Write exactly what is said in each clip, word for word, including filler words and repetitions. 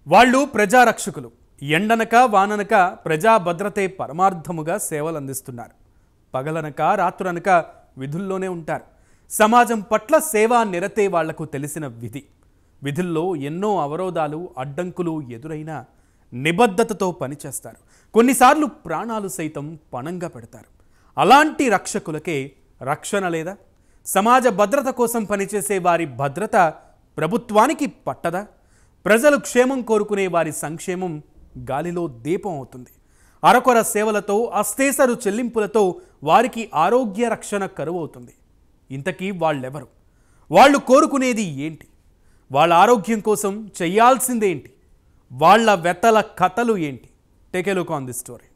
వాళ్ళు ప్రజారక్షకులు. ఎండనక వాననక ప్రజా భద్రతే పరమార్థముగా సేవలు అందిస్తున్నారు. పగలనక రాత్రులనక విధుల్లోనే ఉంటారు. సమాజం పట్ల సేవా నిరతే వాళ్లకు తెలిసిన విధి. విధుల్లో ఎన్నో అవరోధాలు అడ్డంకులు ఎదురైనా నిబద్ధతతో పనిచేస్తారు. కొన్నిసార్లు ప్రాణాలు సైతం పణంగా పెడతారు. అలాంటి రక్షకులకే రక్షణ లేదా? సమాజ భద్రత కోసం పనిచేసే వారి భద్రత ప్రభుత్వానికి పట్టదా? ప్రజలు క్షేమం కోరుకునే వారి సంక్షేమం గాలిలో దీపం అవుతుంది. అరకొర సేవలతో అస్తేసరు చెల్లింపులతో వారికి ఆరోగ్య రక్షణ కరువు అవుతుంది. ఇంతకీ వాళ్ళెవరు? వాళ్ళు కోరుకునేది ఏంటి? వాళ్ళ ఆరోగ్యం కోసం చేయాల్సిందేంటి? వాళ్ళ వెతల కథలు ఏంటి? Take a look on this story.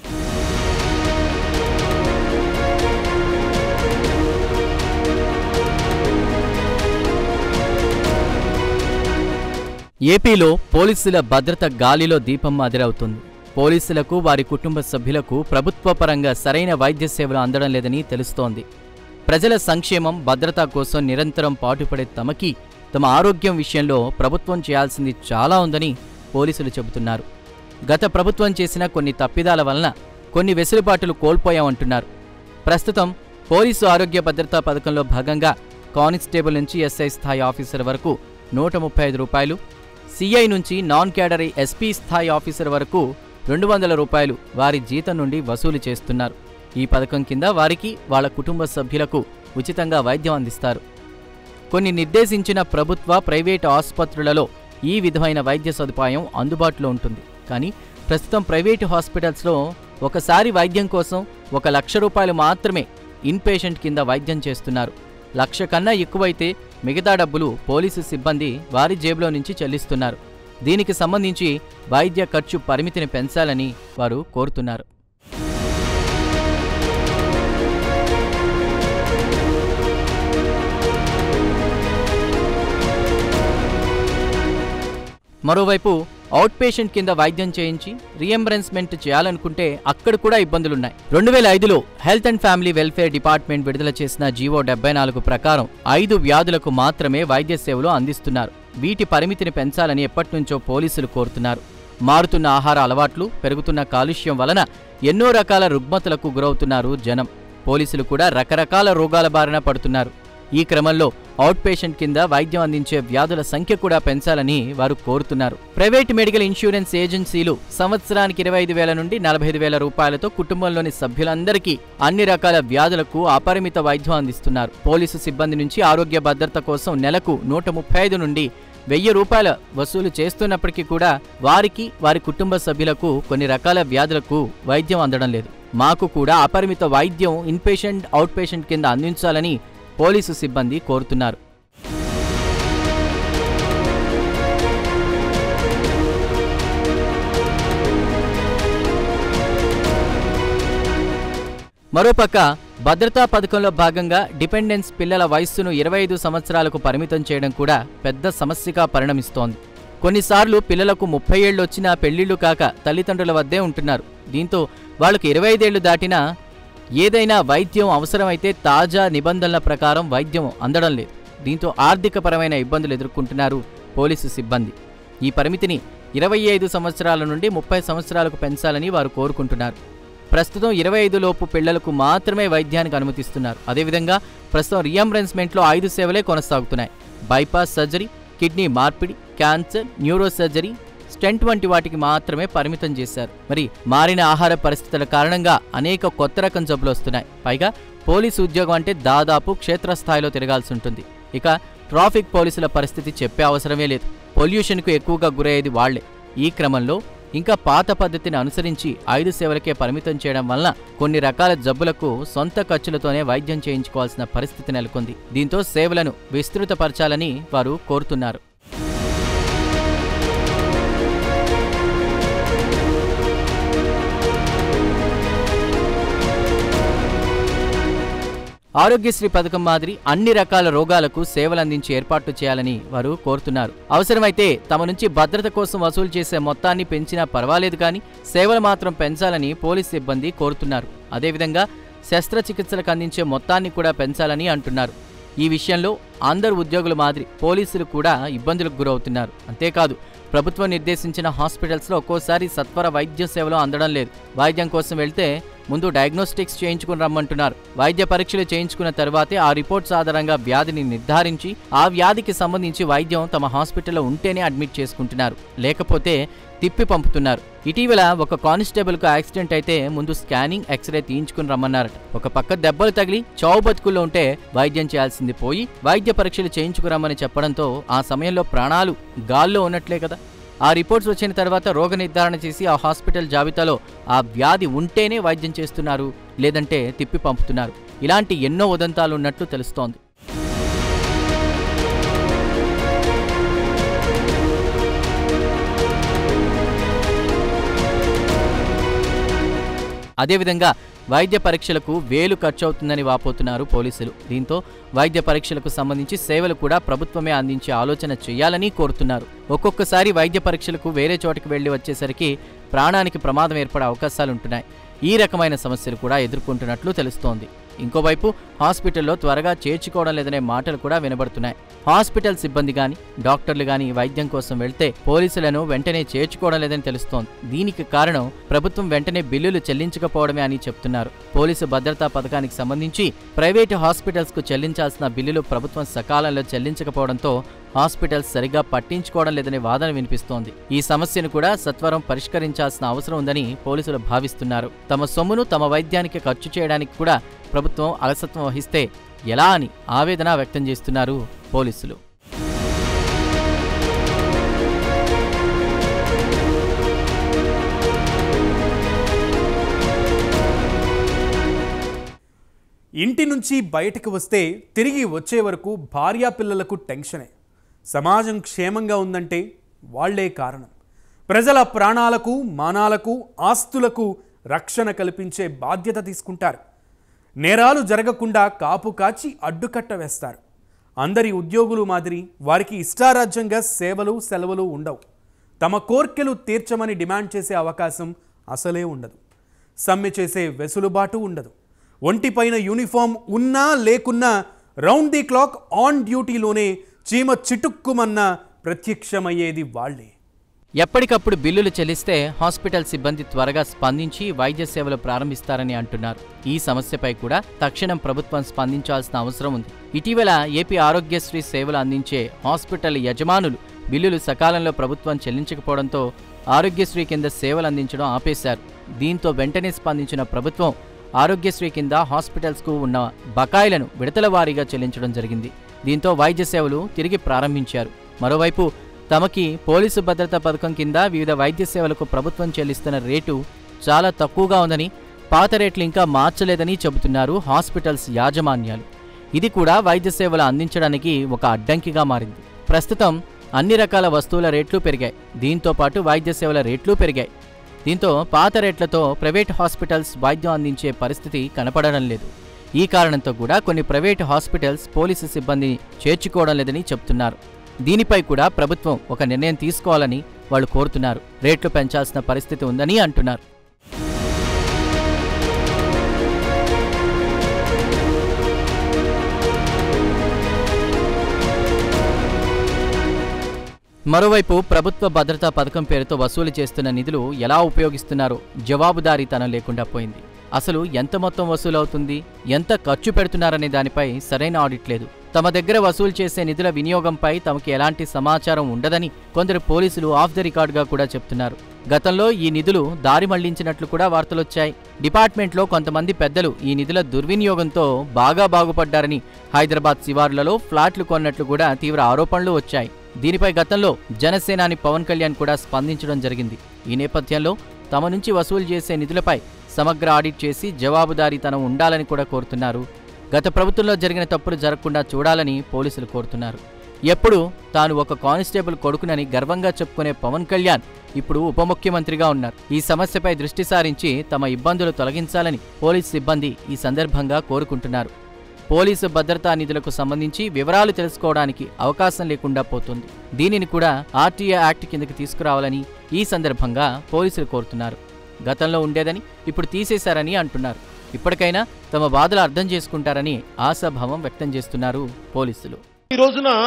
ఏపీలో పోలీసుల భద్రత గాలిలో దీపం మాదిరవుతుంది. పోలీసులకు వారి కుటుంబ సభ్యులకు ప్రభుత్వ పరంగా సరైన వైద్య సేవలు అందడం లేదని తెలుస్తోంది. ప్రజల సంక్షేమం భద్రత కోసం నిరంతరం పాటుపడే తమకి తమ ఆరోగ్యం విషయంలో ప్రభుత్వం చేయాల్సింది చాలా ఉందని పోలీసులు చెబుతున్నారు. గత ప్రభుత్వం చేసిన కొన్ని తప్పిదాల వలన కొన్ని వెసులుబాటులు కోల్పోయామంటున్నారు. ప్రస్తుతం పోలీసు ఆరోగ్య భద్రతా పథకంలో భాగంగా కానిస్టేబుల్ నుంచి ఎస్ఐ స్థాయి ఆఫీసర్ వరకు నూట ముప్పై ఐదు రూపాయలు, సిఐ నుంచి నాన్ క్యాడరీ ఎస్పీ స్థాయి ఆఫీసర్ వరకు రెండు వందల రూపాయలు వారి జీతం నుండి వసూలు చేస్తున్నారు. ఈ పథకం కింద వారికి వాళ్ళ కుటుంబ సభ్యులకు ఉచితంగా వైద్యం అందిస్తారు. కొన్ని నిర్దేశించిన ప్రభుత్వ ప్రైవేటు ఆసుపత్రులలో ఈ విధమైన వైద్య సదుపాయం అందుబాటులో ఉంటుంది. కానీ ప్రస్తుతం ప్రైవేటు హాస్పిటల్స్లో ఒకసారి వైద్యం కోసం ఒక లక్ష రూపాయలు మాత్రమే ఇన్పేషెంట్ కింద వైద్యం చేస్తున్నారు. లక్ష కన్నా ఎక్కువైతే మిగతా డబ్బులు పోలీసు సిబ్బంది వారి జేబులో నుంచి చెల్లిస్తున్నారు. దీనికి సంబంధించి వైద్య ఖర్చు పరిమితిని పెంచాలని వారు కోరుతున్నారు. మరోవైపు అవుట్ పేషెంట్ కింద వైద్యం చేయించి రీఎంబర్స్మెంట్ చేయాలనుకుంటే అక్కడ కూడా ఇబ్బందులున్నాయి. రెండు వేల ఐదులో health and family welfare department విడుదల చేసిన జీవో డెబ్బై నాలుగు ప్రకారం ఐదు వ్యాధులకు మాత్రమే వైద్య సేవలు అందిస్తున్నారు. వీటి పరిమితిని పెంచాలని ఎప్పటినుంచో పోలీసులు కోరుతున్నారు. మారుతున్న ఆహార అలవాట్లు, పెరుగుతున్న కాలుష్యం వలన ఎన్నో రకాల రుగ్మతలకు గురవుతున్నారు జనం. పోలీసులు కూడా రకరకాల రోగాల బారిన పడుతున్నారు. ఈ క్రమంలో అవుట్ పేషెంట్ కింద వైద్యం అందించే వ్యాధుల సంఖ్య కూడా పెంచాలని వారు కోరుతున్నారు. ప్రైవేట్ మెడికల్ ఇన్సూరెన్స్ ఏజెన్సీలు సంవత్సరానికి ఇరవై ఐదు వేల నుండి నలభై ఐదు వేల రూపాయలతో కుటుంబంలోని సభ్యులందరికీ అన్ని రకాల వ్యాధులకు అపరిమిత వైద్యం అందిస్తున్నారు. పోలీసు సిబ్బంది నుంచి ఆరోగ్య భద్రత కోసం నెలకు నూట ముప్పై ఐదు నుండి వెయ్యి రూపాయల వసూలు చేస్తున్నప్పటికీ కూడా వారికి వారి కుటుంబ సభ్యులకు కొన్ని రకాల వ్యాధులకు వైద్యం అందడం లేదు. మాకు కూడా అపరిమిత వైద్యం ఇన్పేషెంట్ అవుట్ పేషెంట్ కింద అందించాలని పోలీసు సిబ్బంది కోరుతున్నారు. మరోపక్క భద్రతా పథకంలో భాగంగా డిపెండెన్స్ పిల్లల వయస్సును ఇరవై ఐదు సంవత్సరాలకు పరిమితం చేయడం కూడా పెద్ద సమస్యగా పరిణమిస్తోంది. కొన్నిసార్లు పిల్లలకు ముప్పై ఏళ్లు వచ్చినా పెళ్లిళ్లు కాక తల్లిదండ్రుల వద్దే ఉంటున్నారు. దీంతో వాళ్లకు ఇరవై ఐదేళ్లు దాటినా ఏదైనా వైద్యం అవసరమైతే తాజా నిబంధనల ప్రకారం వైద్యం అందడం లేదు. దీంతో ఆర్థికపరమైన ఇబ్బందులు ఎదుర్కొంటున్నారు పోలీసు సిబ్బంది. ఈ పరిమితిని ఇరవై ఐదు సంవత్సరాల నుండి ముప్పై సంవత్సరాలకు పెంచాలని వారు కోరుకుంటున్నారు. ప్రస్తుతం ఇరవై ఐదు లోపు పిల్లలకు మాత్రమే వైద్యానికి అనుమతిస్తున్నారు. అదేవిధంగా ప్రస్తుతం రీఎంబర్స్మెంట్లో ఐదు సేవలే కొనసాగుతున్నాయి. బైపాస్ సర్జరీ, కిడ్నీ మార్పిడి, క్యాన్సర్, న్యూరో సర్జరీ, స్టెంట్ వంటి వాటికి మాత్రమే పరిమితం చేశారు. మరి మారిన ఆహార పరిస్థితుల కారణంగా అనేక కొత్త రకం జబ్బులు వస్తున్నాయి. పైగా పోలీసు ఉద్యోగం అంటే దాదాపు క్షేత్రస్థాయిలో తిరగాల్సి ఉంటుంది. ఇక ట్రాఫిక్ పోలీసుల పరిస్థితి చెప్పే అవసరమే లేదు. పొల్యూషన్కు ఎక్కువగా గురయ్యేది వాళ్లే. ఈ క్రమంలో ఇంకా పాత పద్ధతిని అనుసరించి ఐదు సేవలకే పరిమితం చేయడం వలన కొన్ని రకాల జబ్బులకు సొంత ఖర్చులతోనే వైద్యం చేయించుకోవాల్సిన పరిస్థితి నెలకొంది. దీంతో సేవలను విస్తృతపరచాలని వారు కోరుతున్నారు. ఆరోగ్యశ్రీ పథకం మాదిరి అన్ని రకాల రోగాలకు సేవలందించి ఏర్పాట్లు చేయాలని వారు కోరుతున్నారు. అవసరమైతే తమ నుంచి భద్రత కోసం వసూలు చేసే మొత్తాన్ని పెంచినా పర్వాలేదు కానీ సేవలు మాత్రం పెంచాలని పోలీసు సిబ్బంది కోరుతున్నారు. అదేవిధంగా శస్త్రచికిత్సలకు అందించే మొత్తాన్ని కూడా పెంచాలని అంటున్నారు. ఈ విషయంలో అందరు ఉద్యోగుల మాదిరి పోలీసులు కూడా ఇబ్బందులకు గురవుతున్నారు. అంతేకాదు ప్రభుత్వం నిర్దేశించిన హాస్పిటల్స్లో ఒక్కోసారి సత్వర వైద్య సేవలు అందడం లేదు. వైద్యం కోసం వెళ్తే ముందు డయాగ్నోస్టిక్స్ చేయించుకుని రమ్మంటున్నారు. వైద్య పరీక్షలు చేయించుకున్న తర్వాతే ఆ రిపోర్ట్స్ ఆధారంగా వ్యాధిని నిర్ధారించి ఆ వ్యాధికి సంబంధించి వైద్యం తమ హాస్పిటల్లో ఉంటేనే అడ్మిట్ చేసుకుంటున్నారు, లేకపోతే తిప్పి పంపుతున్నారు. ఇటీవల ఒక కానిస్టేబుల్కు యాక్సిడెంట్ అయితే ముందు స్కానింగ్, ఎక్స్రే తీయించుకుని రమ్మన్నారట. ఒక పక్క దెబ్బలు తగిలి చావు బతుకుల్లో ఉంటే వైద్యం చేయాల్సింది పోయి వైద్య పరీక్షలు చేయించుకురమ్మని చెప్పడంతో ఆ సమయంలో ప్రాణాలు గాల్లో ఉన్నట్లే కదా. ఆ రిపోర్ట్స్ వచ్చిన తర్వాత రోగ నిర్ధారణ చేసి ఆ హాస్పిటల్ జాబితాలో ఆ వ్యాధి ఉంటేనే వైద్యం చేస్తున్నారు, లేదంటే తిప్పి పంపుతున్నారు. ఇలాంటి ఎన్నో ఉదంతాలు ఉన్నట్లు తెలుస్తోంది. అదేవిధంగా వైద్య పరీక్షలకు వేలు ఖర్చవుతుందని వాపోతున్నారు పోలీసులు. దీంతో వైద్య పరీక్షలకు సంబంధించి సేవలు కూడా ప్రభుత్వమే అందించే ఆలోచన చేయాలని కోరుతున్నారు. ఒక్కొక్కసారి వైద్య పరీక్షలకు వేరే చోటికి వెళ్లి వచ్చేసరికి ప్రాణానికి ప్రమాదం ఏర్పడే అవకాశాలుంటున్నాయి. ఈ రకమైన సమస్యలు కూడా ఎదుర్కొంటున్నట్లు తెలుస్తోంది. ఇంకోవైపు హాస్పిటల్లో త్వరగా చేర్చుకోవడం లేదనే మాటలు కూడా వినబడుతున్నాయి. హాస్పిటల్ సిబ్బంది గాని డాక్టర్లు గాని వైద్యం కోసం వెళ్తే పోలీసులను వెంటనే చేర్చుకోవడం లేదని తెలుస్తోంది. దీనికి కారణం ప్రభుత్వం వెంటనే బిల్లులు చెల్లించకపోవడమే అని చెప్తున్నారు. పోలీసు భద్రతా పథకానికి సంబంధించి ప్రైవేటు హాస్పిటల్స్ కు చెల్లించాల్సిన బిల్లులు ప్రభుత్వం సకాలంలో చెల్లించకపోవడంతో హాస్పిటల్స్ సరిగా పట్టించుకోవడం లేదనే వాదన వినిపిస్తోంది. ఈ సమస్యను కూడా సత్వరం పరిష్కరించాల్సిన అవసరం ఉందని పోలీసులు భావిస్తున్నారు. తమ సొమ్మును తమ వైద్యానికి ఖర్చు చేయడానికి కూడా ప్రభుత్వం అలసత్వం వహిస్తే ఎలా అని ఆవేదన వ్యక్తం చేస్తున్నారు పోలీసులు. ఇంటి నుంచి బయటకు వస్తే తిరిగి వచ్చే వరకు భార్యా పిల్లలకు టెన్షనే. సమాజం క్షేమంగా ఉందంటే వాళ్లే కారణం. ప్రజల ప్రాణాలకు, మానాలకు, ఆస్తులకు రక్షణ కల్పించే బాధ్యత తీసుకుంటారు. నేరాలు జరగకుండా కాపు కాచి అడ్డుకట్ట వేస్తారు. అందరి ఉద్యోగులు మాదిరి వారికి ఇష్టారాజ్యంగా సేవలు సెలవులు ఉండవు. తమ కోర్కెలు తీర్చమని డిమాండ్ చేసే అవకాశం అసలే ఉండదు. సమ్మె చేసే వెసులుబాటు ఉండదు. ఒంటిపైన యూనిఫామ్ ఉన్నా లేకున్నా రౌండ్ ది క్లాక్ ఆన్ డ్యూటీలోనే చీమ చిటుక్కుమన్న ప్రత్యక్షమయ్యేది వాళ్లే. ఎప్పటికప్పుడు బిల్లులు చెల్లిస్తే హాస్పిటల్ సిబ్బంది త్వరగా స్పందించి వైద్య సేవలు ప్రారంభిస్తారని అంటున్నారు. ఈ సమస్యపై కూడా తక్షణం ప్రభుత్వం స్పందించాల్సిన అవసరం ఉంది. ఇటీవల ఏపీ ఆరోగ్యశ్రీ సేవలు అందించే హాస్పిటల్ యజమానులు బిల్లులు సకాలంలో ప్రభుత్వం చెల్లించకపోవడంతో ఆరోగ్యశ్రీ కింద సేవలు అందించడం ఆపేశారు. దీంతో వెంటనే స్పందించిన ప్రభుత్వం ఆరోగ్యశ్రీ కింద హాస్పిటల్స్కు ఉన్న బకాయిలను విడతల వారీగా చెల్లించడం జరిగింది. దీంతో వైద్య సేవలు తిరిగి ప్రారంభించారు. మరోవైపు తమకి పోలీసు భద్రతా పథకం కింద వివిధ వైద్య సేవలకు ప్రభుత్వం చెల్లిస్తున్న రేటు చాలా తక్కువగా ఉందని, పాత రేట్లు ఇంకా మార్చలేదని చెబుతున్నారు హాస్పిటల్స్ యాజమాన్యాలు. ఇది కూడా వైద్య సేవలు అందించడానికి ఒక అడ్డంకిగా మారింది. ప్రస్తుతం అన్ని రకాల వస్తువుల రేట్లు పెరిగాయి. దీంతో పాటు వైద్య సేవల రేట్లు పెరిగాయి. దీంతో పాత రేట్లతో ప్రైవేట్ హాస్పిటల్స్ వైద్యం అందించే పరిస్థితి కనపడడం లేదు. ఈ కారణంతో కూడా కొన్ని ప్రైవేటు హాస్పిటల్స్ పోలీసు సిబ్బందిని చేర్చుకోవడం లేదని చెబుతున్నారు. దీనిపై కూడా ప్రభుత్వం ఒక నిర్ణయం తీసుకోవాలని వాళ్ళు కోరుతున్నారు. రేట్లు పెంచాల్సిన పరిస్థితి ఉందని అంటున్నారు. మరోవైపు ప్రభుత్వ భద్రతా పథకం పేరుతో వసూలు చేస్తున్న నిధులు ఎలా ఉపయోగిస్తున్నారో జవాబుదారీతనం లేకుండా పోయింది. అసలు ఎంత మొత్తం వసూలవుతుంది, ఎంత ఖర్చు పెడుతున్నారనే దానిపై సరైన ఆడిట్ లేదు. తమ దగ్గర వసూలు చేసే నిధుల వినియోగంపై తమకి ఎలాంటి సమాచారం ఉండదని కొందరు పోలీసులు ఆఫ్ ది రికార్డుగా కూడా చెప్తున్నారు. గతంలో ఈ నిధులు దారి మళ్లించినట్లు కూడా వార్తలొచ్చాయి. డిపార్ట్మెంట్లో కొంతమంది పెద్దలు ఈ నిధుల దుర్వినియోగంతో బాగా బాగుపడ్డారని హైదరాబాద్ శివార్లలో ఫ్లాట్లు కొన్నట్లు కూడా తీవ్ర ఆరోపణలు వచ్చాయి. దీనిపై గతంలో జనసేనాని పవన్ కళ్యాణ్ కూడా స్పందించడం జరిగింది. ఈ నేపథ్యంలో తమ నుంచి వసూలు చేసే నిధులపై సమగ్ర ఆడిట్ చేసి జవాబుదారీతనం ఉండాలని కూడా కోరుతున్నారు. గత ప్రభుత్వంలో జరిగిన తప్పులు జరగకుండా చూడాలని పోలీసులు కోరుతున్నారు. ఎప్పుడు తాను ఒక కానిస్టేబుల్ కొడుకునని గర్వంగా చెప్పుకునే పవన్ కళ్యాణ్ ఇప్పుడు ఉప ముఖ్యమంత్రిగా ఉన్నారు. ఈ సమస్యపై దృష్టి సారించి తమ ఇబ్బందులు తొలగించాలని పోలీసు సిబ్బంది ఈ సందర్భంగా కోరుకుంటున్నారు. పోలీసు భద్రతా నిధులకు సంబంధించి వివరాలు తెలుసుకోవడానికి అవకాశం లేకుండా పోతుంది. దీనిని కూడా ఆర్టీఏ యాక్ట్ కిందకి తీసుకురావాలని ఈ సందర్భంగా పోలీసులు కోరుతున్నారు. గతంలో ఉండేదని ఇప్పుడు తీసేశారని అంటున్నారు. ఇప్పటికైనా తమ బాధలు అర్థం చేసుకుంటారని ఆశాభావం వ్యక్తం చేస్తున్నారు పోలీసులు. ఈ రోజున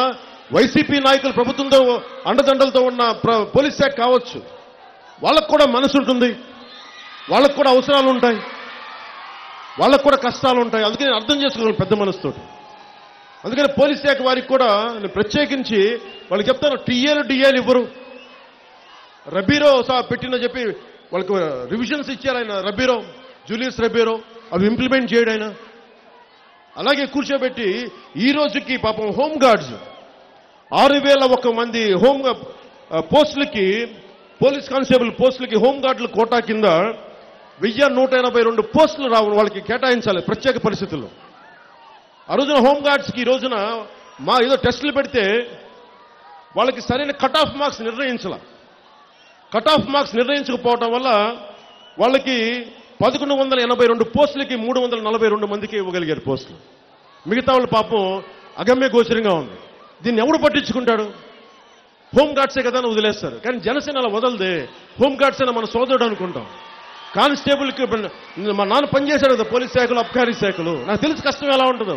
వైసీపీ నాయకులు ప్రభుత్వంతో అండదండలతో ఉన్న పోలీస్ శాఖ కావచ్చు, వాళ్ళకు కూడా మనసు ఉంటుంది, వాళ్ళకు కూడా అవసరాలు ఉంటాయి, వాళ్ళకు కూడా కష్టాలు ఉంటాయి. అందుకని అర్థం చేసుకోగలను పెద్ద మనసుతో. అందుకని పోలీస్ శాఖ వారికి కూడా నేను ప్రత్యేకించి వాళ్ళకి చెప్తాను, టీఏలు డిఏలు ఇవ్వరు. రబీరో పెట్టిన చెప్పి వాళ్ళకి రివిజన్స్ ఇచ్చారు ఆయన, రబీరో జూలియస్ రబీరో, అవి ఇంప్లిమెంట్ చేయడం ఆయన. అలాగే కూర్చోబెట్టి ఈ రోజుకి పాపం హోమ్ గార్డ్స్ ఆరు వేల ఒక మంది హోమ్ పోస్టులకి, పోలీస్ కానిస్టేబుల్ పోస్టులకి హోమ్ గార్డుల కోటా కింద వెయ్యి నూట ఎనభై రెండు పోస్టులు రావు వాళ్ళకి కేటాయించాలి ప్రత్యేక పరిస్థితుల్లో. ఆ రోజున హోమ్ గార్డ్స్కి ఈ రోజున మా ఏదో టెస్టులు పెడితే వాళ్ళకి సరైన కట్ ఆఫ్ మార్క్స్ నిర్ణయించాల. కట్ ఆఫ్ మార్క్స్ నిర్ణయించకపోవడం వల్ల వాళ్ళకి పదకొండు వందల ఎనభై రెండు పోస్టులకి మూడు వందల నలభై రెండు మందికి ఇవ్వగలిగారు పోస్టులు. మిగతా వాళ్ళు పాపం అగమ్య గోచరంగా ఉంది. దీన్ని ఎవడు పట్టించుకుంటాడు? హోమ్ గార్డ్సే కదా అని వదిలేస్తారు. కానీ జనసేన అలా వదలదే. హోమ్ గార్డ్స్ అయినా మన సోదరుడు అనుకుంటాం. కానిస్టేబుల్కి మా నాన్న పనిచేశాడు కదా పోలీస్ శాఖలు, అబ్కారీ శాఖలు, నాకు తెలుసు కష్టం ఎలా ఉంటుందో.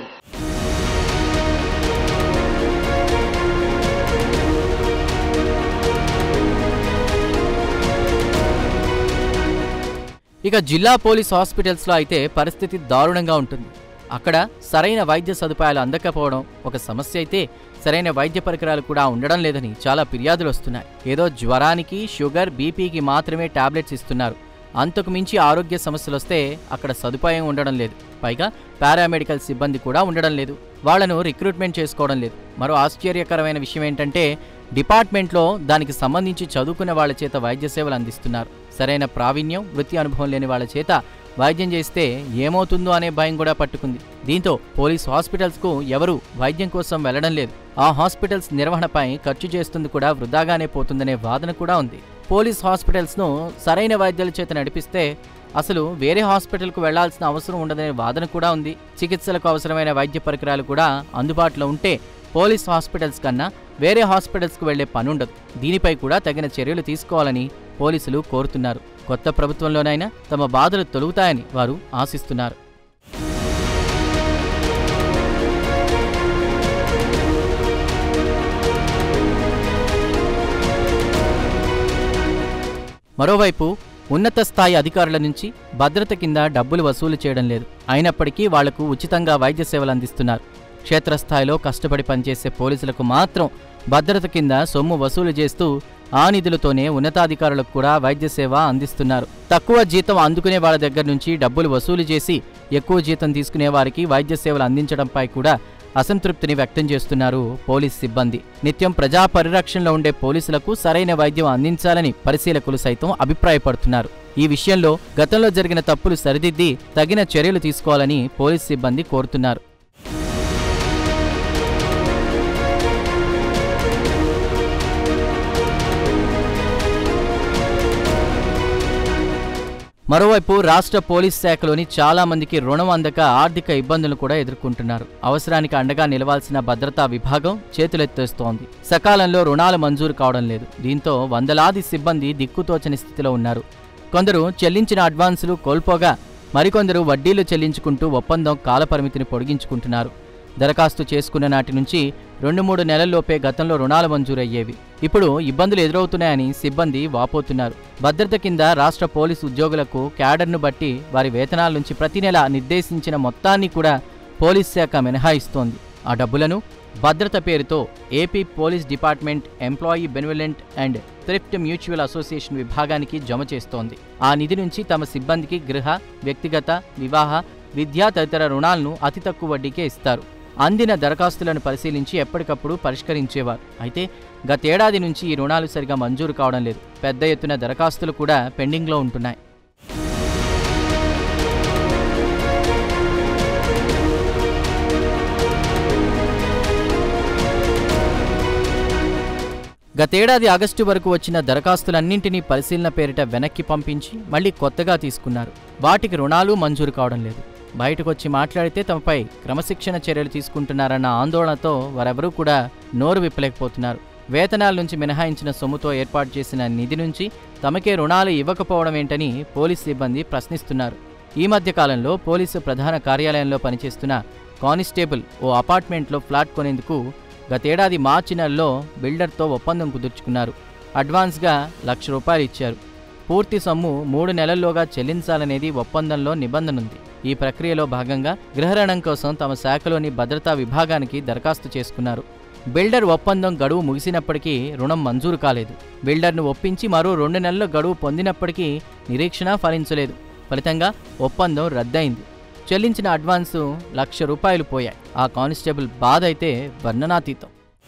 ఇక జిల్లా పోలీస్ హాస్పిటల్స్లో అయితే పరిస్థితి దారుణంగా ఉంటుంది. అక్కడ సరైన వైద్య సదుపాయాలు అందకపోవడం ఒక సమస్య అయితే, సరైన వైద్య పరికరాలు కూడా ఉండడం లేదని చాలా ఫిర్యాదులు వస్తున్నాయి. ఏదో జ్వరానికి, షుగర్, బీపీకి మాత్రమే టాబ్లెట్స్ ఇస్తున్నారు. అంతకు మించి ఆరోగ్య సమస్యలు వస్తే అక్కడ సదుపాయం ఉండడం లేదు. పైగా పారామెడికల్ సిబ్బంది కూడా ఉండడం లేదు. వాళ్లను రిక్రూట్మెంట్ చేసుకోవడం లేదు. మరో ఆశ్చర్యకరమైన విషయం ఏంటంటే, డిపార్ట్మెంట్లో దానికి సంబంధించి చదువుకున్న వాళ్ల చేత వైద్య సేవలు అందిస్తున్నారు. సరైన ప్రావీణ్యం, వృత్తి అనుభవం లేని వాళ్ల చేత వైద్యం చేస్తే ఏమవుతుందో అనే భయం కూడా పట్టుకుంది. దీంతో పోలీస్ హాస్పిటల్స్కు ఎవరూ వైద్యం కోసం వెళ్లడం లేదు. ఆ హాస్పిటల్స్ నిర్వహణపై ఖర్చు చేస్తుంది కూడా వృధాగానే పోతుందనే వాదన కూడా ఉంది. పోలీస్ హాస్పిటల్స్ను సరైన వైద్యుల చేత నడిపిస్తే అసలు వేరే హాస్పిటల్కు వెళ్లాల్సిన అవసరం ఉండదనే వాదన కూడా ఉంది. చికిత్సలకు అవసరమైన వైద్య పరికరాలు కూడా అందుబాటులో ఉంటే పోలీస్ హాస్పిటల్స్ కన్నా వేరే హాస్పిటల్స్కు వెళ్లే పనుండదు. దీనిపై కూడా తగిన చర్యలు తీసుకోవాలని పోలీసులు కోరుతున్నారు. కొత్త ప్రభుత్వంలోనైనా తమ బాధలు తొలుగుతాయని వారు ఆశిస్తున్నారు. మరోవైపు ఉన్నత స్థాయి అధికారుల నుంచి భద్రత కింద డబ్బులు వసూలు చేయడం లేదు. అయినప్పటికీ వాళ్లకు ఉచితంగా వైద్య సేవలు అందిస్తున్నారు. క్షేత్రస్థాయిలో కష్టపడి పనిచేసే పోలీసులకు మాత్రం భద్రత కింద సొమ్ము వసూలు చేస్తూ ఆ నిధులతోనే ఉన్నతాధికారులకు కూడా వైద్య సేవ అందిస్తున్నారు. తక్కువ జీతం అందుకునే వాళ్ళ దగ్గర నుంచి డబ్బులు వసూలు చేసి ఎక్కువ జీతం తీసుకునే వారికి వైద్య సేవలు అందించడంపై కూడా అసంతృప్తిని వ్యక్తం చేస్తున్నారు పోలీస్ సిబ్బంది. నిత్యం ప్రజా పరిరక్షణలో ఉండే పోలీసులకు సరైన వైద్యం అందించాలని పరిశీలకులు సైతం అభిప్రాయపడుతున్నారు. ఈ విషయంలో గతంలో జరిగిన తప్పులు సరిదిద్ది తగిన చర్యలు తీసుకోవాలని పోలీస్ సిబ్బంది కోరుతున్నారు. మరోవైపు రాష్ట్ర పోలీస్ శాఖలోని చాలా మందికి రుణం అందక ఆర్థిక ఇబ్బందులు కూడా ఎదుర్కొంటున్నారు. అవసరానికి అండగా నిలవాల్సిన భద్రతా విభాగం చేతులెత్తేస్తోంది. సకాలంలో రుణాలు మంజూరు కావడం లేదు. దీంతో వందలాది సిబ్బంది దిక్కుతోచని స్థితిలో ఉన్నారు. కొందరు చెల్లించిన అడ్వాన్సులు కోల్పోగా మరికొందరు వడ్డీలు చెల్లించుకుంటూ ఒప్పందం కాలపరిమితిని పొడిగించుకుంటున్నారు. దరఖాస్తు చేసుకున్న నాటి నుంచి రెండు మూడు నెలల్లోపే గతంలో రుణాలు మంజూరయ్యేవి. ఇప్పుడు ఇబ్బందులు ఎదురవుతున్నాయని సిబ్బంది వాపోతున్నారు. భద్రత కింద రాష్ట్ర పోలీసు ఉద్యోగులకు క్యాడర్ను బట్టి వారి వేతనాల నుంచి ప్రతి నెల నిర్దేశించిన మొత్తాన్ని కూడా పోలీస్ శాఖ మినహాయిస్తోంది. ఆ డబ్బులను భద్రత పేరుతో AP police department employee benevolent and thrift mutual association విభాగానికి జమ చేస్తోంది. ఆ నిధి నుంచి తమ సిబ్బందికి గృహ, వ్యక్తిగత, వివాహ, విద్యా తదితర రుణాలను అతి తక్కువ వడ్డీకే ఇస్తారు. అందిన దరఖాస్తులను పరిశీలించి ఎప్పటికప్పుడు పరిష్కరించేవారు. అయితే గతేడాది నుంచి ఈ రుణాలు సరిగా మంజూరు కావడం లేదు. పెద్ద ఎత్తున దరఖాస్తులు కూడా పెండింగ్లో ఉంటున్నాయి. గతేడాది ఆగస్టు వరకు వచ్చిన దరఖాస్తులన్నింటినీ పరిశీలన పేరిట వెనక్కి పంపించి మళ్లీ కొత్తగా తీసుకున్నారు. వాటికి రుణాలు మంజూరు కావడం లేదు. బయటకొచ్చి మాట్లాడితే తమపై క్రమశిక్షణ చర్యలు తీసుకుంటున్నారన్న ఆందోళనతో వారెవరూ కూడా నోరు విప్పలేకపోతున్నారు. వేతనాల నుంచి మినహాయించిన సొమ్ముతో ఏర్పాటు చేసిన నిధి నుంచి తమకే రుణాలు ఇవ్వకపోవడం ఏంటని పోలీసు సిబ్బంది ప్రశ్నిస్తున్నారు. ఈ మధ్య కాలంలో పోలీసు ప్రధాన కార్యాలయంలో పనిచేస్తున్న కానిస్టేబుల్ ఓ అపార్ట్మెంట్లో ఫ్లాట్ కొనేందుకు గతేడాది మార్చి నెలలో బిల్డర్తో ఒప్పందం కుదుర్చుకున్నారు. అడ్వాన్స్గా లక్ష రూపాయలు ఇచ్చారు. పూర్తి సొమ్ము మూడు నెలల్లోగా చెల్లించాలనేది ఒప్పందంలో నిబంధన ఉంది. ఈ ప్రక్రియలో భాగంగా గృహరుణం కోసం తమ శాఖలోని భద్రతా విభాగానికి దరఖాస్తు చేసుకున్నారు. బిల్డర్ ఒప్పందం గడువు ముగిసినప్పటికీ రుణం మంజూరు కాలేదు. బిల్డర్ను ఒప్పించి మరో రెండు నెలల గడువు పొందినప్పటికీ నిరీక్షణ ఫలించలేదు. ఫలితంగా ఒప్పందం రద్దయింది. చెల్లించిన అడ్వాన్సు లక్ష రూపాయలు పోయాయి. ఆ కానిస్టేబుల్ బాధ అయితే వర్ణనాతీతం.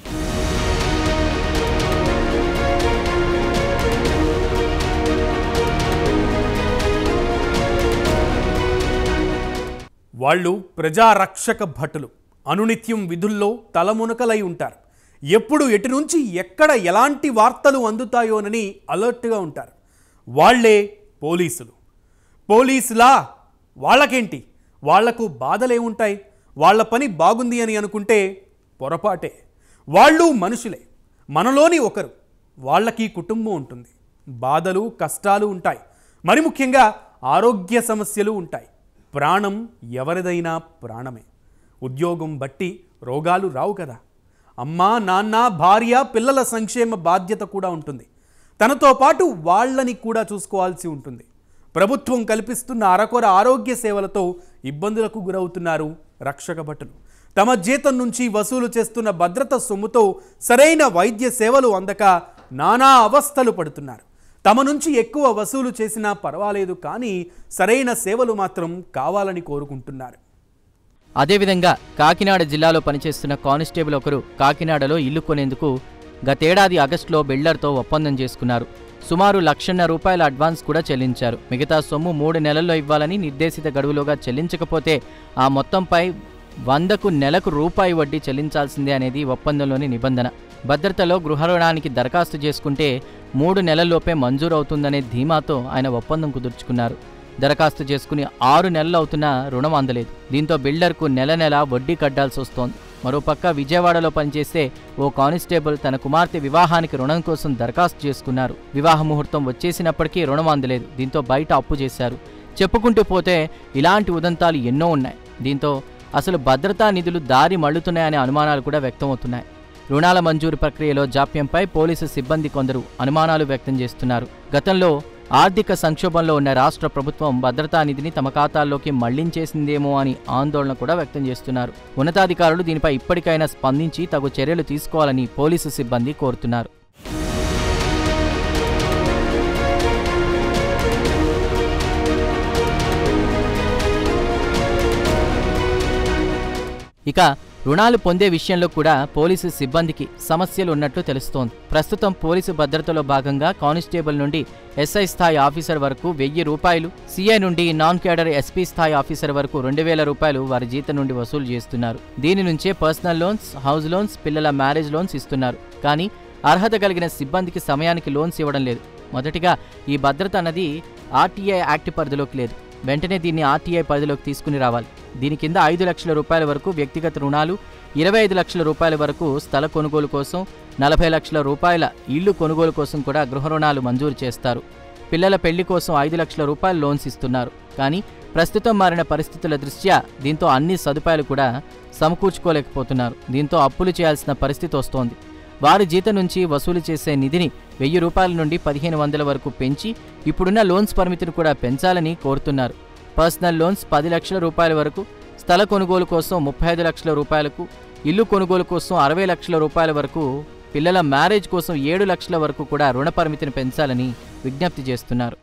వాళ్ళు ప్రజారక్షక భటులు. అనునిత్యం విధుల్లో తలమునకలై ఉంటారు. ఎప్పుడు ఎటు నుంచి ఎక్కడ ఎలాంటి వార్తలు అందుతాయోనని అలర్ట్గా ఉంటారు. వాళ్లే పోలీసులు. పోలీసులా? వాళ్ళకేంటి? వాళ్లకు బాధలేముంటాయి? వాళ్ల పని బాగుంది అని అనుకుంటే పొరపాటే. వాళ్ళు మనుషులే, మనలోని ఒకరు. వాళ్ళకి కుటుంబం ఉంటుంది, బాధలు కష్టాలు ఉంటాయి. మరి ముఖ్యంగా ఆరోగ్య సమస్యలు ఉంటాయి. ప్రాణం ఎవరిదైనా ప్రాణమే. ఉద్యోగం బట్టి రోగాలు రావు కదా. అమ్మ, నాన్న, భార్య, పిల్లల సంక్షేమ బాధ్యత కూడా ఉంటుంది. తనతో పాటు వాళ్ళని కూడా చూసుకోవాల్సి ఉంటుంది. ప్రభుత్వం కల్పిస్తున్న అరకొర ఆరోగ్య సేవలతో ఇబ్బందులకు గురవుతున్నారు రక్షక భటులు. తమ జీతం నుంచి వసూలు చేస్తున్న భద్రత సొమ్ముతో సరైన వైద్య సేవలు అందక నానా అవస్థలు పడుతున్నారు. తమ నుంచి ఎక్కువ వసూలు చేసినా పర్వాలేదు, కానీ సరైన సేవలు మాత్రం కావాలని కోరుకుంటున్నారు. అదేవిధంగా కాకినాడ జిల్లాలో పనిచేస్తున్న కానిస్టేబుల్ ఒకరు కాకినాడలో ఇల్లు కొనేందుకు గతేడాది ఆగస్టులో బిల్డర్తో ఒప్పందం చేసుకున్నారు. సుమారు లక్షన్నర రూపాయల అడ్వాన్స్ కూడా చెల్లించారు. మిగతా సొమ్ము మూడు నెలల్లో ఇవ్వాలని, నిర్దేశిత గడువులోగా చెల్లించకపోతే ఆ మొత్తంపై వందకు నెలకు రూపాయి వడ్డీ చెల్లించాల్సిందే అనేది ఒప్పందంలోని నిబంధన. భద్రతలో గృహ రుణానికి దరఖాస్తు చేసుకుంటే మూడు నెలల్లోపే మంజూరవుతుందనే ధీమాతో ఆయన ఒప్పందం కుదుర్చుకున్నారు. దరఖాస్తు చేసుకుని ఆరు నెలలు అవుతున్నా రుణం అందలేదు. దీంతో బిల్డర్కు నెల నెల వడ్డీ కట్టాల్సి వస్తోంది. మరోపక్క విజయవాడలో పనిచేసే ఓ కానిస్టేబుల్ తన కుమార్తె వివాహానికి రుణం కోసం దరఖాస్తు చేసుకున్నారు. వివాహ ముహూర్తం వచ్చేసినప్పటికీ రుణం అందలేదు. దీంతో బయట అప్పు చేశారు. చెప్పుకుంటూ పోతే ఇలాంటి ఉదంతాలు ఎన్నో ఉన్నాయి. దీంతో అసలు భద్రతా నిధులు దారి మళ్లుతున్నాయనే అనుమానాలు కూడా వ్యక్తమవుతున్నాయి. రుణాల మంజూరు ప్రక్రియలో జాప్యంపై పోలీసు సిబ్బంది కొందరు అనుమానాలు వ్యక్తం చేస్తున్నారు. గతంలో ఆర్థిక సంక్షోభంలో ఉన్న రాష్ట్ర ప్రభుత్వం భద్రతా నిధిని తమ ఖాతాల్లోకి మళ్లించేసిందేమో అని ఆందోళన కూడా వ్యక్తం చేస్తున్నారు. ఉన్నతాధికారులు దీనిపై ఇప్పటికైనా స్పందించి తగు చర్యలు తీసుకోవాలని పోలీసు సిబ్బంది కోరుతున్నారు. ఇక రుణాలు పొందే విషయంలో కూడా పోలీసు సిబ్బందికి సమస్యలు ఉన్నట్లు తెలుస్తోంది. ప్రస్తుతం పోలీసు భద్రతలో భాగంగా కానిస్టేబుల్ నుండి ఎస్ఐ స్థాయి ఆఫీసర్ వరకు వెయ్యి రూపాయలు, సిఐ నుండి నాన్ క్యాడర్ ఎస్పీ స్థాయి ఆఫీసర్ వరకు రెండు వేల రూపాయలు వారి జీతం నుండి వసూలు చేస్తున్నారు. దీని నుంచే పర్సనల్ లోన్స్, హౌస్ లోన్స్, పిల్లల మ్యారేజ్ లోన్స్ ఇస్తున్నారు. కానీ అర్హత కలిగిన సిబ్బందికి సమయానికి లోన్స్ ఇవ్వడం లేదు. మొదటిగా ఈ భద్రత అన్నది ఆర్టీఐ యాక్ట్ పరిధిలోకి లేదు. వెంటనే దీన్ని ఆర్టీఐ పరిధిలోకి తీసుకుని రావాలి. దీని కింద ఐదు లక్షల రూపాయల వరకు వ్యక్తిగత రుణాలు, ఇరవై ఐదు లక్షల రూపాయల వరకు స్థల కొనుగోలు కోసం, నలభై లక్షల రూపాయల ఇళ్లు కొనుగోలు కోసం కూడా గృహ రుణాలు మంజూరు చేస్తారు. పిల్లల పెళ్లి కోసం ఐదు లక్షల రూపాయల లోన్స్ ఇస్తున్నారు. కానీ ప్రస్తుతం మారిన పరిస్థితుల దృష్ట్యా దీంతో అన్ని సదుపాయాలు కూడా సమకూర్చుకోలేకపోతున్నారు. దీంతో అప్పులు చేయాల్సిన పరిస్థితి వస్తోంది. వారి జీతం నుంచి వసూలు చేసే నిధిని వెయ్యి రూపాయల నుండి పదిహేను వందల వరకు పెంచి ఇప్పుడున్న లోన్స్ పరిమితిని కూడా పెంచాలని కోరుతున్నారు. పర్సనల్ లోన్స్ పది లక్షల రూపాయల వరకు, స్థల కొనుగోలు కోసం ముప్పై ఐదు లక్షల రూపాయలకు, ఇల్లు కొనుగోలు కోసం అరవై లక్షల రూపాయల వరకు, పిల్లల మ్యారేజ్ కోసం ఏడు లక్షల వరకు కూడా రుణ పరిమితిని పెంచాలని విజ్ఞప్తి చేస్తున్నారు.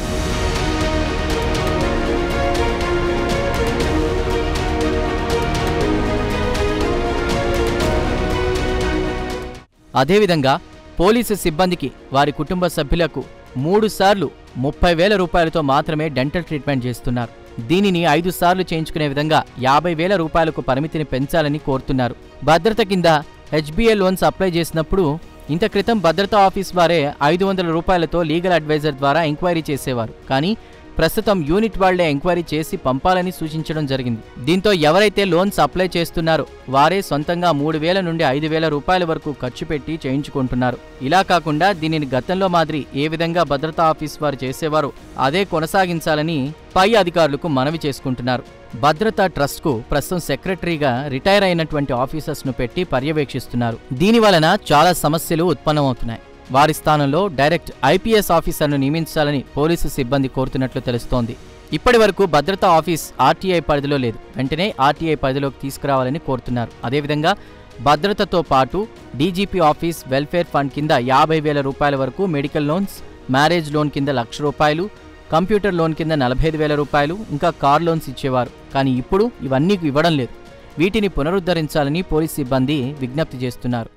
అదేవిధంగా పోలీసు సిబ్బందికి, వారి కుటుంబ సభ్యులకు మూడు సార్లు ముప్పై వేల రూపాయలతో మాత్రమే డెంటల్ ట్రీట్మెంట్ చేస్తున్నారు. దీనిని ఐదు సార్లు చేయించుకునే విధంగా యాభై వేల రూపాయలకు పరిమితిని పెంచాలని కోరుతున్నారు. భద్రత కింద హెచ్బిఏ లోన్స్ అప్లై చేసినప్పుడు ఇంత క్రితం భద్రతా ఆఫీస్ వారే ఐదు వందల రూపాయలతో లీగల్ అడ్వైజర్ ద్వారా ఎంక్వైరీ చేసేవారు. కానీ ప్రస్తుతం యూనిట్ వాళ్లే ఎంక్వైరీ చేసి పంపాలని సూచించడం జరిగింది. దీంతో ఎవరైతే లోన్స్ అప్లై చేస్తున్నారో వారే సొంతంగా మూడు వేల నుండి ఐదు వేల రూపాయల వరకు ఖర్చు పెట్టి చేయించుకుంటున్నారు. ఇలా కాకుండా దీనిని గతంలో మాదిరి ఏ విధంగా భద్రతా ఆఫీస్ వారు చేసేవారో అదే కొనసాగించాలని పై అధికారులకు మనవి చేసుకుంటున్నారు. భద్రతా ట్రస్ట్ కు ప్రస్తుతం సెక్రటరీగా రిటైర్ అయినటువంటి ఆఫీసర్స్ ను పెట్టి పర్యవేక్షిస్తున్నారు. దీని వలన చాలా సమస్యలు ఉత్పన్నమవుతున్నాయి. వారి స్థానంలో డైరెక్ట్ ఐపీఎస్ ఆఫీసర్ను నియమించాలని పోలీసు సిబ్బంది కోరుతున్నట్లు తెలుస్తోంది. ఇప్పటి వరకు భద్రతా ఆఫీస్ ఆర్టీఐ పరిధిలో లేదు. వెంటనే ఆర్టీఐ పరిధిలోకి తీసుకురావాలని కోరుతున్నారు. అదేవిధంగా భద్రతతో పాటు డీజీపీ ఆఫీస్ వెల్ఫేర్ ఫండ్ కింద యాభై వేల రూపాయల వరకు మెడికల్ లోన్స్, మ్యారేజ్ లోన్ కింద లక్ష రూపాయలు, కంప్యూటర్ లోన్ కింద నలభై ఐదు వేల రూపాయలు, ఇంకా కార్ లోన్స్ ఇచ్చేవారు. కానీ ఇప్పుడు ఇవన్నీ ఇవ్వడం లేదు. వీటిని పునరుద్ధరించాలని పోలీస్ సిబ్బంది విజ్ఞప్తి చేస్తున్నారు.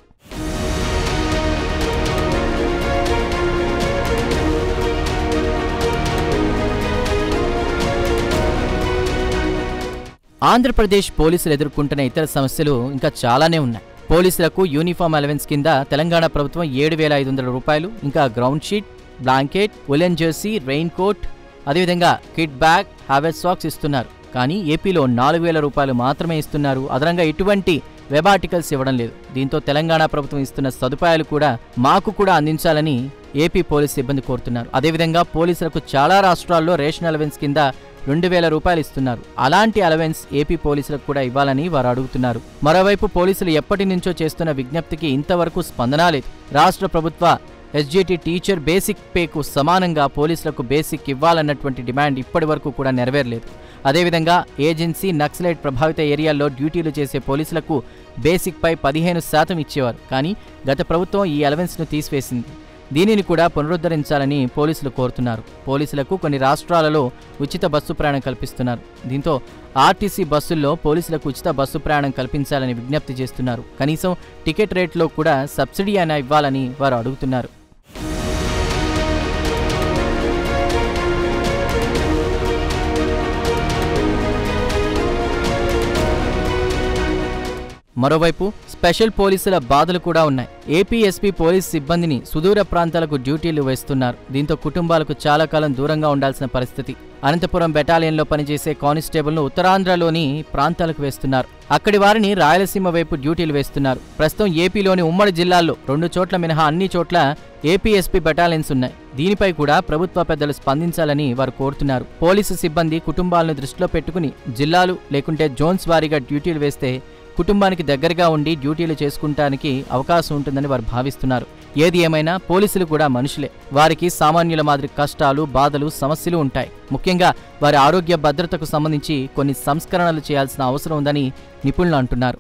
ఆంధ్రప్రదేశ్ పోలీసులు ఎదుర్కొంటున్న ఇతర సమస్యలు ఇంకా చాలానే ఉన్నాయి. పోలీసులకు యూనిఫామ్ అలవెన్స్ కింద తెలంగాణ ప్రభుత్వం ఏడు వేల ఐదు వందల రూపాయలు, ఇంకా ground sheet, blanket, woolen jersey, rain coat, అదేవిధంగా కిట్ బ్యాగ్, హ్యావెల్ సాక్స్ ఇస్తున్నారు. కానీ ఏపీలో నాలుగు వేల రూపాయలు మాత్రమే ఇస్తున్నారు. అదనంగా ఎటువంటి వెబ్ ఆర్టికల్స్ ఇవ్వడం లేదు. దీంతో తెలంగాణ ప్రభుత్వం ఇస్తున్న సదుపాయాలు కూడా మాకు కూడా అందించాలని ఏపీ పోలీసు సిబ్బంది కోరుతున్నారు. అదేవిధంగా పోలీసులకు చాలా రాష్ట్రాల్లో రేషన్ అలవెన్స్ కింద రెండు వేల రూపాయలు ఇస్తున్నారు. అలాంటి అలవెన్స్ ఏపీ పోలీసులకు కూడా ఇవ్వాలని వారు అడుగుతున్నారు. మరోవైపు పోలీసులు ఎప్పటి నుంచో చేస్తున్న విజ్ఞప్తికి ఇంతవరకు స్పందన లేదు. రాష్ట్ర ప్రభుత్వ ఎస్జీటీ టీచర్ బేసిక్ పేకు సమానంగా పోలీసులకు బేసిక్ ఇవ్వాలన్నటువంటి డిమాండ్ ఇప్పటి వరకు కూడా నెరవేరలేదు. అదేవిధంగా ఏజెన్సీ, నక్సలైట్ ప్రభావిత ఏరియాల్లో డ్యూటీలు చేసే పోలీసులకు బేసిక్ పై పదిహేను శాతం ఇచ్చేవారు. కానీ గత ప్రభుత్వం ఈ అలవెన్స్ను తీసివేసింది. దీనిని కూడా పునరుద్ధరించాలని పోలీసులు కోరుతున్నారు. పోలీసులకు కొన్ని రాష్ట్రాలలో ఉచిత బస్సు ప్రయాణం కల్పిస్తున్నారు. దీంతో ఆర్టీసీ బస్సుల్లో పోలీసులకు ఉచిత బస్సు ప్రయాణం కల్పించాలని విజ్ఞప్తి చేస్తున్నారు. కనీసం టికెట్ రేట్లో కూడా సబ్సిడీ అయినా ఇవ్వాలని వారు అడుగుతున్నారు. మరోవైపు స్పెషల్ పోలీసుల బాధలు కూడా ఉన్నాయి. ఏపీ ఎస్పీ పోలీస్ సిబ్బందిని సుదూర ప్రాంతాలకు డ్యూటీలు వేస్తున్నారు. దీంతో కుటుంబాలకు చాలా కాలం దూరంగా ఉండాల్సిన పరిస్థితి. అనంతపురం బెటాలియన్లో పనిచేసే కానిస్టేబుల్ను ఉత్తరాంధ్రలోని ప్రాంతాలకు వేస్తున్నారు. అక్కడి వారిని రాయలసీమ వైపు డ్యూటీలు వేస్తున్నారు. ప్రస్తుతం ఏపీలోని ఉమ్మడి జిల్లాల్లో రెండు చోట్ల మినహా అన్ని చోట్ల ఏపీ ఎస్పీ బెటాలియన్స్ ఉన్నాయి. దీనిపై కూడా ప్రభుత్వ పెద్దలు స్పందించాలని వారు కోరుతున్నారు. పోలీసు సిబ్బంది కుటుంబాలను దృష్టిలో పెట్టుకుని జిల్లాలు లేకుంటే జోన్స్ వారీగా డ్యూటీలు వేస్తే కుటుంబానికి దగ్గరగా ఉండి డ్యూటీలు చేసుకుంటానికి అవకాశం ఉంటుందని వారు భావిస్తున్నారు. ఏది ఏమైనా పోలీసులు కూడా మనుషులే. వారికి సామాన్యుల మాదిరి కష్టాలు, బాధలు, సమస్యలు ఉంటాయి. ముఖ్యంగా వారి ఆరోగ్య భద్రతకు సంబంధించి కొన్ని సంస్కరణలు చేయాల్సిన అవసరం ఉందని నిపుణులు అంటున్నారు.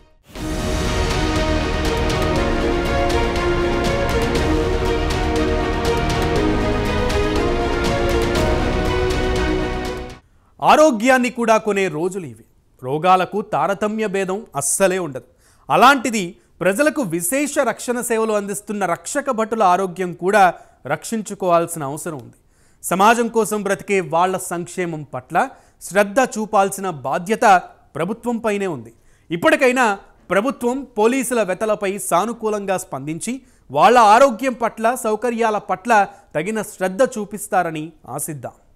ఆరోగ్యాన్ని కూడా కొనే రోజులు ఇవి. రోగాలకు తారతమ్య భేదం అస్సలే ఉండదు. అలాంటిది ప్రజలకు విశేష రక్షణ సేవలు అందిస్తున్న రక్షక భటుల ఆరోగ్యం కూడా రక్షించుకోవాల్సిన అవసరం ఉంది. సమాజం కోసం బ్రతికే వాళ్ల సంక్షేమం పట్ల శ్రద్ధ చూపాల్సిన బాధ్యత ప్రభుత్వంపైనే ఉంది. ఇప్పటికైనా ప్రభుత్వం పోలీసుల వెతలపై సానుకూలంగా స్పందించి వాళ్ల ఆరోగ్యం పట్ల, సౌకర్యాల పట్ల తగిన శ్రద్ధ చూపిస్తారని ఆశిద్దాం.